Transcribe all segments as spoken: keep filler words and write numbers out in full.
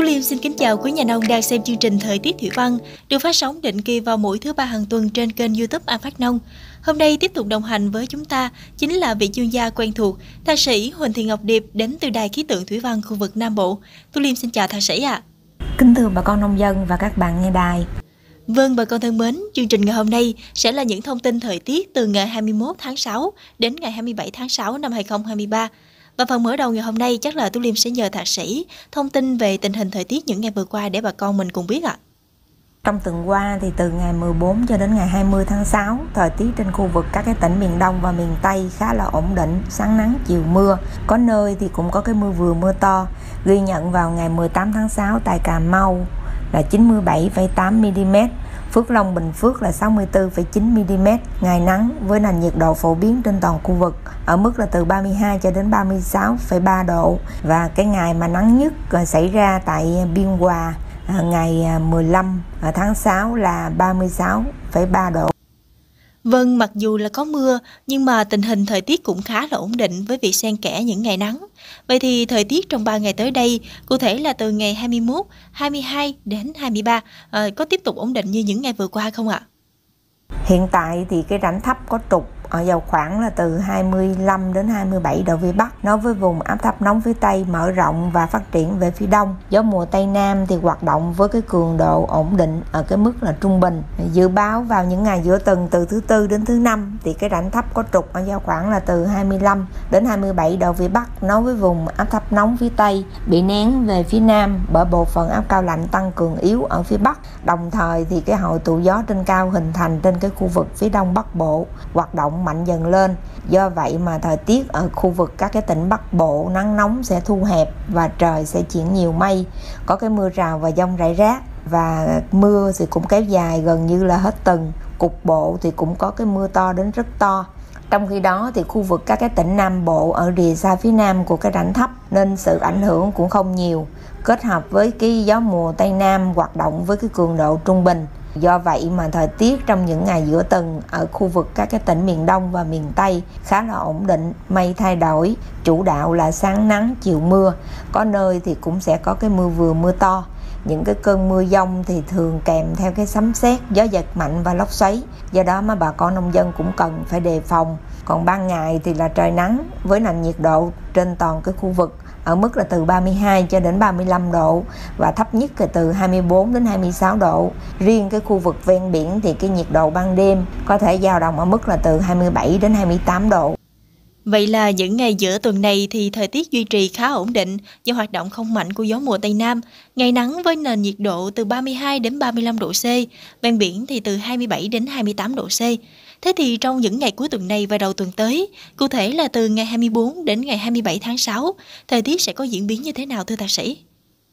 Liêm xin kính chào quý nhà nông đang xem chương trình Thời tiết thủy văn được phát sóng định kỳ vào mỗi thứ ba hàng tuần trên kênh YouTube An Phát Nông. Hôm nay tiếp tục đồng hành với chúng ta chính là vị chuyên gia quen thuộc, thạc sĩ Huỳnh Thị Ngọc Điệp đến từ Đài Khí tượng Thủy văn khu vực Nam Bộ. Tôi Liêm xin chào thạc sĩ ạ. À. Kính thưa bà con nông dân và các bạn nghe đài. Vâng, bà con thân mến, chương trình ngày hôm nay sẽ là những thông tin thời tiết từ ngày hai mươi mốt tháng sáu đến ngày hai mươi bảy tháng sáu năm hai nghìn không trăm hai mươi ba. Và phần mở đầu ngày hôm nay chắc là Tú Liêm sẽ nhờ thạc sĩ thông tin về tình hình thời tiết những ngày vừa qua để bà con mình cùng biết ạ. Trong tuần qua thì từ ngày mười bốn cho đến ngày hai mươi tháng sáu, thời tiết trên khu vực các cái tỉnh miền Đông và miền Tây khá là ổn định, sáng nắng chiều mưa, có nơi thì cũng có cái mưa vừa mưa to. Ghi nhận vào ngày mười tám tháng sáu tại Cà Mau là chín mươi bảy phẩy tám mi-li-mét, Phước Long Bình Phước là sáu mươi tư phẩy chín mi-li-mét, ngày nắng với nền nhiệt độ phổ biến trên toàn khu vực ở mức là từ ba mươi hai cho đến ba mươi sáu phẩy ba độ, và cái ngày mà nắng nhất xảy ra tại Biên Hòa ngày mười lăm tháng sáu là ba mươi sáu phẩy ba độ. Vâng, mặc dù là có mưa nhưng mà tình hình thời tiết cũng khá là ổn định với việc xen kẽ những ngày nắng. Vậy thì thời tiết trong ba ngày tới đây, cụ thể là từ ngày hai mươi mốt, hai mươi hai đến hai mươi ba, à, có tiếp tục ổn định như những ngày vừa qua không ạ? Hiện tại thì cái rãnh thấp có trục ở vào khoảng là từ hai mươi lăm đến hai mươi bảy độ vĩ Bắc, nối với vùng áp thấp nóng phía Tây mở rộng và phát triển về phía Đông. Gió mùa Tây Nam thì hoạt động với cái cường độ ổn định ở cái mức là trung bình. Dự báo vào những ngày giữa tuần từ thứ Tư đến thứ Năm thì cái rãnh thấp có trục ở vào khoảng là từ hai mươi lăm đến hai mươi bảy độ vĩ Bắc, nối với vùng áp thấp nóng phía Tây bị nén về phía Nam bởi bộ phận áp cao lạnh tăng cường yếu ở phía Bắc. Đồng thời thì cái hội tụ gió trên cao hình thành trên cái khu vực phía Đông Bắc Bộ hoạt động mạnh dần lên. Do vậy mà thời tiết ở khu vực các cái tỉnh Bắc Bộ nắng nóng sẽ thu hẹp và trời sẽ chuyển nhiều mây, có cái mưa rào và dông rải rác, và mưa thì cũng kéo dài gần như là hết tuần. Cục bộ thì cũng có cái mưa to đến rất to. Trong khi đó thì khu vực các cái tỉnh Nam Bộ ở rìa xa phía Nam của cái rãnh thấp nên sự ảnh hưởng cũng không nhiều, kết hợp với cái gió mùa Tây Nam hoạt động với cái cường độ trung bình. Do vậy mà thời tiết trong những ngày giữa tuần ở khu vực các cái tỉnh miền Đông và miền Tây khá là ổn định, mây thay đổi, chủ đạo là sáng nắng chiều mưa, có nơi thì cũng sẽ có cái mưa vừa mưa to. Những cái cơn mưa dông thì thường kèm theo cái sấm sét, gió giật mạnh và lốc xoáy, do đó mà bà con nông dân cũng cần phải đề phòng. Còn ban ngày thì là trời nắng với nền nhiệt độ trên toàn cái khu vực ở mức là từ ba mươi hai cho đến ba mươi lăm độ và thấp nhất là từ hai mươi bốn đến hai mươi sáu độ. Riêng cái khu vực ven biển thì cái nhiệt độ ban đêm có thể dao động ở mức là từ hai mươi bảy đến hai mươi tám độ. Vậy là những ngày giữa tuần này thì thời tiết duy trì khá ổn định do hoạt động không mạnh của gió mùa Tây Nam, ngày nắng với nền nhiệt độ từ ba mươi hai đến ba mươi lăm độ C, ven biển thì từ hai mươi bảy đến hai mươi tám độ C. Thế thì trong những ngày cuối tuần này và đầu tuần tới, cụ thể là từ ngày hai mươi bốn đến ngày hai mươi bảy tháng sáu, thời tiết sẽ có diễn biến như thế nào thưa thạc sĩ?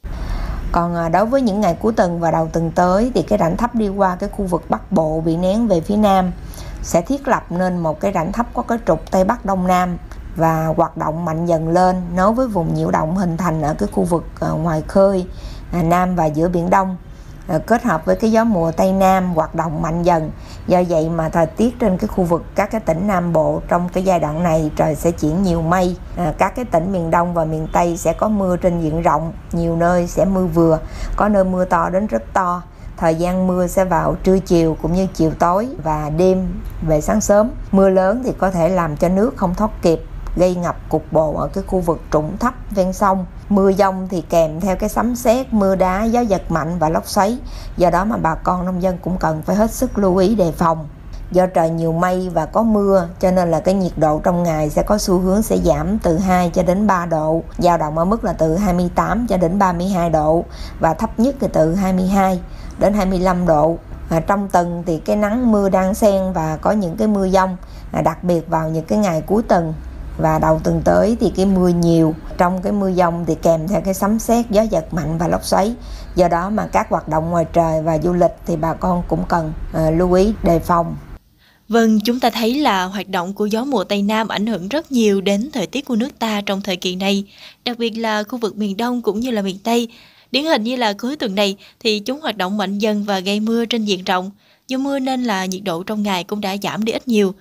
Còn đối với những ngày cuối tuần và đầu tuần tới thì cái rãnh thấp đi qua cái khu vực Bắc Bộ bị nén về phía Nam sẽ thiết lập nên một cái rãnh thấp có cái trục Tây Bắc Đông Nam và hoạt động mạnh dần lên, nối với vùng nhiễu động hình thành ở cái khu vực ngoài khơi Nam và giữa Biển Đông, kết hợp với cái gió mùa Tây Nam hoạt động mạnh dần. Do vậy mà thời tiết trên cái khu vực các cái tỉnh Nam Bộ trong cái giai đoạn này trời sẽ chuyển nhiều mây. À, các cái tỉnh miền Đông và miền Tây sẽ có mưa trên diện rộng, nhiều nơi sẽ mưa vừa, có nơi mưa to đến rất to. Thời gian mưa sẽ vào trưa chiều cũng như chiều tối và đêm về sáng sớm. Mưa lớn thì có thể làm cho nước không thoát kịp, gây ngập cục bộ ở cái khu vực trũng thấp ven sông. Mưa dông thì kèm theo cái sấm sét, mưa đá, gió giật mạnh và lốc xoáy. Do đó mà bà con nông dân cũng cần phải hết sức lưu ý đề phòng. Do trời nhiều mây và có mưa cho nên là cái nhiệt độ trong ngày sẽ có xu hướng sẽ giảm từ hai cho đến ba độ, dao động ở mức là từ hai mươi tám cho đến ba mươi hai độ và thấp nhất là từ hai mươi hai đến hai mươi lăm độ. À, trong tuần thì cái nắng mưa đang xen và có những cái mưa dông, à, đặc biệt vào những cái ngày cuối tuần và đầu tuần tới thì cái mưa nhiều. Trong cái mưa dông thì kèm theo cái sấm sét, gió giật mạnh và lốc xoáy. Do đó mà các hoạt động ngoài trời và du lịch thì bà con cũng cần à, lưu ý đề phòng. Vâng, chúng ta thấy là hoạt động của gió mùa Tây Nam ảnh hưởng rất nhiều đến thời tiết của nước ta trong thời kỳ này, đặc biệt là khu vực miền Đông cũng như là miền Tây. Điển hình như là cuối tuần này thì chúng hoạt động mạnh dần và gây mưa trên diện rộng. Do mưa nên là nhiệt độ trong ngày cũng đã giảm đi ít nhiều.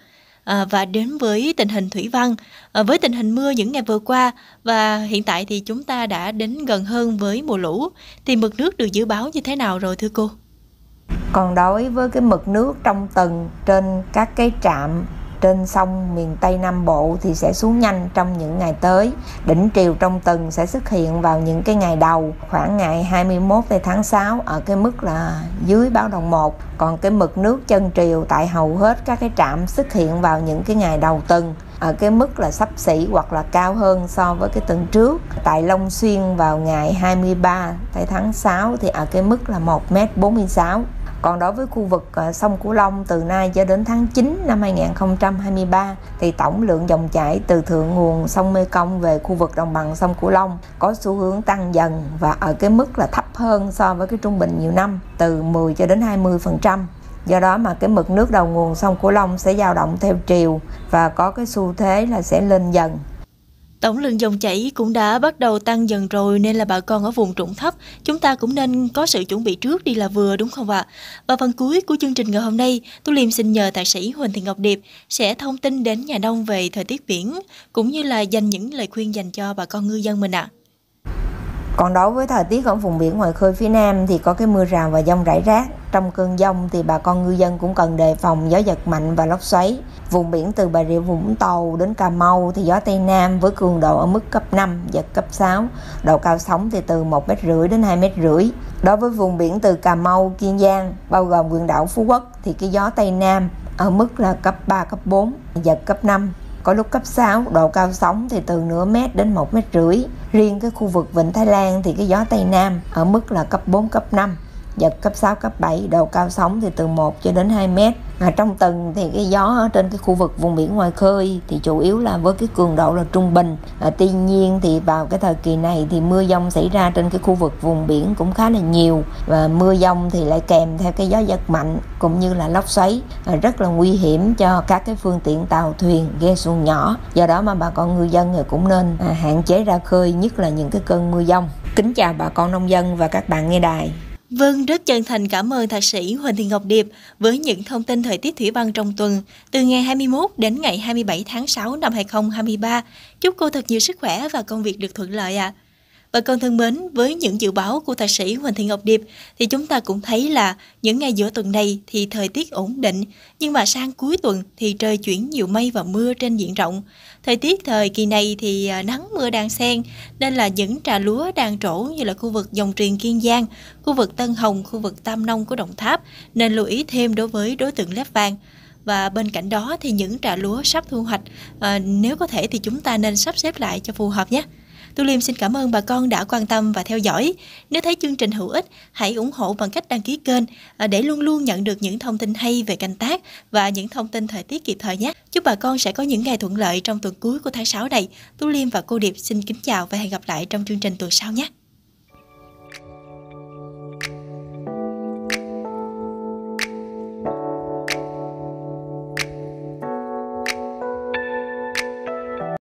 à, và đến với tình hình thủy văn. À, với tình hình mưa những ngày vừa qua và hiện tại thì chúng ta đã đến gần hơn với mùa lũ, thì mực nước được dự báo như thế nào rồi thưa cô? Còn đối với cái mực nước trong tuần trên các cái trạm trên sông miền Tây Nam Bộ thì sẽ xuống nhanh trong những ngày tới. Đỉnh triều trong tuần sẽ xuất hiện vào những cái ngày đầu, khoảng ngày hai mươi mốt tháng sáu ở cái mức là dưới báo động một. Còn cái mực nước chân triều tại hầu hết các cái trạm xuất hiện vào những cái ngày đầu tuần ở cái mức là xấp xỉ hoặc là cao hơn so với cái tuần trước. Tại Long Xuyên vào ngày hai mươi ba tháng sáu thì ở cái mức là một mét bốn mươi sáu. Còn đối với khu vực sông Cửu Long từ nay cho đến tháng chín năm hai nghìn không trăm hai mươi ba thì tổng lượng dòng chảy từ thượng nguồn sông Mekong về khu vực đồng bằng sông Cửu Long có xu hướng tăng dần và ở cái mức là thấp hơn so với cái trung bình nhiều năm từ mười cho đến hai mươi phần trăm. Do đó mà cái mực nước đầu nguồn sông Cửu Long sẽ dao động theo chiều và có cái xu thế là sẽ lên dần. Tổng lượng dòng chảy cũng đã bắt đầu tăng dần rồi, nên là bà con ở vùng trũng thấp chúng ta cũng nên có sự chuẩn bị trước đi là vừa, đúng không ạ? Và phần cuối của chương trình ngày hôm nay, Tú Liêm xin nhờ thạc sĩ Huỳnh Thị Ngọc Điệp sẽ thông tin đến nhà nông về thời tiết biển cũng như là dành những lời khuyên dành cho bà con ngư dân mình ạ. À. Còn đối với thời tiết ở vùng biển ngoài khơi phía Nam thì có cái mưa rào và dông rải rác. Trong cơn dông thì bà con ngư dân cũng cần đề phòng gió giật mạnh và lốc xoáy. Vùng biển từ Bà Rịa Vũng Tàu đến Cà Mau thì gió Tây Nam với cường độ ở mức cấp năm, giật cấp sáu. Độ cao sóng thì từ một mét rưỡi đến hai mét rưỡi. Đối với vùng biển từ Cà Mau, Kiên Giang, bao gồm huyện đảo Phú Quốc thì cái gió Tây Nam ở mức là cấp ba, cấp bốn, giật cấp năm. Có lúc cấp sáu, độ cao sóng thì từ nửa mét đến một mét rưỡi. Riêng cái khu vực Vịnh Thái Lan thì cái gió Tây Nam ở mức là cấp bốn, cấp năm, giật cấp sáu, cấp bảy, độ cao sóng thì từ một cho đến hai mét. Mà trong tuần thì cái gió ở trên cái khu vực vùng biển ngoài khơi thì chủ yếu là với cái cường độ là trung bình. À, tuy nhiên thì vào cái thời kỳ này thì mưa dông xảy ra trên cái khu vực vùng biển cũng khá là nhiều, và mưa dông thì lại kèm theo cái gió giật mạnh cũng như là lốc xoáy, à, rất là nguy hiểm cho các cái phương tiện tàu thuyền, ghe xuồng nhỏ. Do đó mà bà con ngư dân thì cũng nên à, hạn chế ra khơi, nhất là những cái cơn mưa dông. Kính chào bà con nông dân và các bạn nghe đài. Vâng, rất chân thành cảm ơn thạc sĩ Huỳnh Thị Ngọc Điệp với những thông tin thời tiết thủy văn trong tuần từ ngày hai mươi mốt đến ngày hai mươi bảy tháng sáu năm hai nghìn không trăm hai mươi ba. Chúc cô thật nhiều sức khỏe và công việc được thuận lợi ạ. À. Và con thân mến, với những dự báo của thạc sĩ Huỳnh Thị Ngọc Điệp thì chúng ta cũng thấy là những ngày giữa tuần này thì thời tiết ổn định, nhưng mà sang cuối tuần thì trời chuyển nhiều mây và mưa trên diện rộng. Thời tiết thời kỳ này thì nắng mưa đan xen, nên là những trà lúa đang trổ như là khu vực dòng truyền Kiên Giang, khu vực Tân Hồng, khu vực Tam Nông của Đồng Tháp nên lưu ý thêm đối với đối tượng lép vàng. Và bên cạnh đó thì những trà lúa sắp thu hoạch, à, nếu có thể thì chúng ta nên sắp xếp lại cho phù hợp nhé. Tú Liêm xin cảm ơn bà con đã quan tâm và theo dõi. Nếu thấy chương trình hữu ích, hãy ủng hộ bằng cách đăng ký kênh để luôn luôn nhận được những thông tin hay về canh tác và những thông tin thời tiết kịp thời nhé. Chúc bà con sẽ có những ngày thuận lợi trong tuần cuối của tháng sáu này. Tú Liêm và cô Điệp xin kính chào và hẹn gặp lại trong chương trình tuần sau nhé.